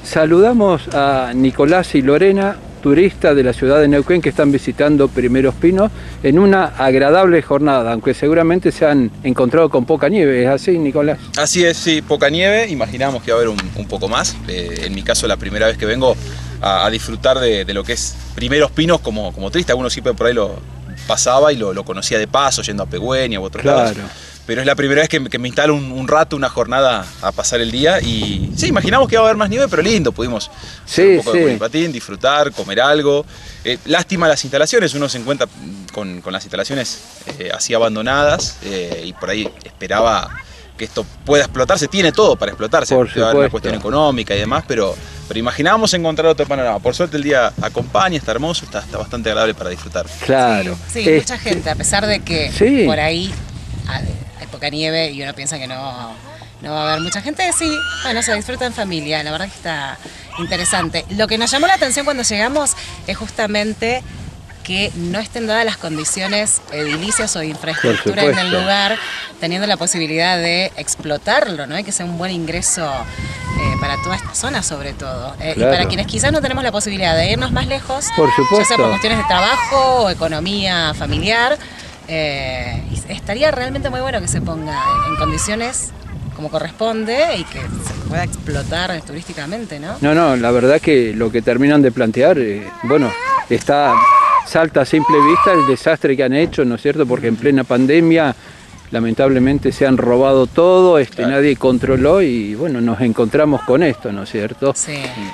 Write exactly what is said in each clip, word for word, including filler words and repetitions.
Saludamos a Nicolás y Lorena, turistas de la ciudad de Neuquén que están visitando Primeros Pinos en una agradable jornada, aunque seguramente se han encontrado con poca nieve. ¿Es así, Nicolás? Así es, sí, poca nieve. Imaginamos que va a haber un, un poco más. Eh, en mi caso, la primera vez que vengo a, a disfrutar de, de lo que es Primeros Pinos como, como turista. Uno siempre por ahí lo pasaba y lo, lo conocía de paso, yendo a Pegüeña u otros lados. Claro. Pero es la primera vez que, que me instalo un, un rato, una jornada a pasar el día y sí, imaginamos que iba a haber más nieve, pero lindo, pudimos sí, hacer un poco sí. de polipatín, disfrutar, comer algo. Eh, lástima las instalaciones, uno se encuentra con, con las instalaciones eh, así abandonadas eh, y por ahí esperaba que esto pueda explotarse, tiene todo para explotarse, por va a haber una cuestión económica y demás, pero, pero imaginábamos encontrar otro panorama. Por suerte el día acompaña, está hermoso, está, está bastante agradable para disfrutar. Claro. Sí, sí, este... mucha gente, a pesar de que sí. por ahí hay poca nieve y uno piensa que no, no va a haber mucha gente, sí, bueno, se disfruta en familia, la verdad que está interesante. Lo que nos llamó la atención cuando llegamos es justamente que no estén dadas las condiciones edilicias o de infraestructura en el lugar, teniendo la posibilidad de explotarlo, ¿no? Y que sea un buen ingreso eh, para toda esta zona sobre todo. Eh, claro. Y para quienes quizás no tenemos la posibilidad de irnos más lejos, por supuesto, ya sea por cuestiones de trabajo o economía familiar, eh, y estaría realmente muy bueno que se ponga en condiciones como corresponde y que se pueda explotar turísticamente, ¿no? No, no, la verdad que lo que terminan de plantear, eh, bueno, está... salta a simple vista el desastre que han hecho, ¿no es cierto? Porque en plena pandemia lamentablemente se han robado todo, este, claro. Nadie controló y bueno, nos encontramos con esto, ¿no es cierto? Sí.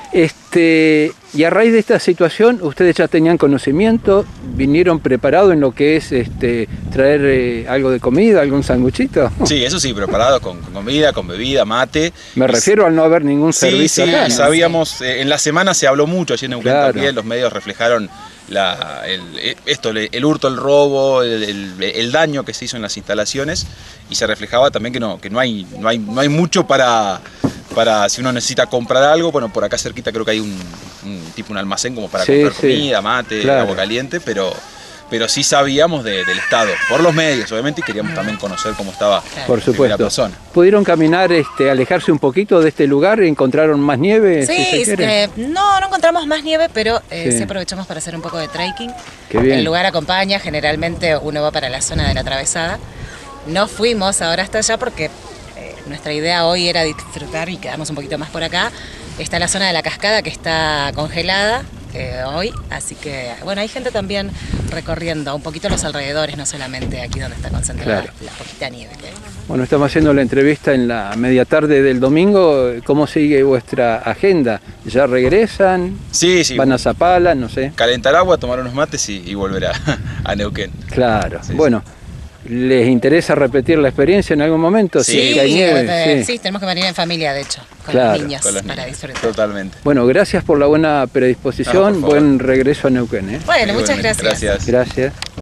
Este, y a raíz de esta situación, ustedes ya tenían conocimiento, vinieron preparados en lo que es este, traer eh, algo de comida, algún sanguchito. Sí, eso sí, preparados con, con comida, con bebida, mate. Me refiero al no haber ningún sí, servicio sí, acá, ¿no? Sabíamos, eh, en la semana se habló mucho, allí en Neuquén claro. También, los medios reflejaron La, el, esto, el hurto, el robo, el, el, el daño que se hizo en las instalaciones y se reflejaba también que no, que no hay, no hay, no hay mucho para, para si uno necesita comprar algo. Bueno, por acá cerquita creo que hay un, un tipo un almacén como para sí, comprar sí. comida, mate, claro. agua caliente, pero, pero sí sabíamos de, del estado, por los medios obviamente, y queríamos también conocer cómo estaba por supuesto. La zona. ¿Pudieron caminar, este, alejarse un poquito de este lugar? ¿Encontraron más nieve? Sí, si se eh, no, no encontramos más nieve, pero eh, sí. sí aprovechamos para hacer un poco de trekking. Qué bien. El lugar acompaña, generalmente uno va para la zona de la Atravesada. No fuimos ahora hasta allá porque eh, nuestra idea hoy era disfrutar y quedamos un poquito más por acá. Está la zona de la cascada que está congelada eh, hoy, así que bueno, hay gente también recorriendo un poquito los alrededores, no solamente aquí donde está concentrada claro. la poquita nieve que hay. Bueno, estamos haciendo la entrevista en la media tarde del domingo. ¿Cómo sigue vuestra agenda? ¿Ya regresan? Sí, sí. ¿Van a Zapala? No sé. Calentar agua, tomar unos mates y, y volver a, a Neuquén. Claro. Sí, bueno, sí. ¿Les interesa repetir la experiencia en algún momento? Sí, sí, que hay nieve, sí. sí, tenemos que venir en familia, de hecho, con claro. los niños con los para niños. disfrutar. Totalmente. Bueno, gracias por la buena predisposición. No, buen regreso a Neuquén. ¿eh? Bueno, muchas gracias. Gracias. Gracias.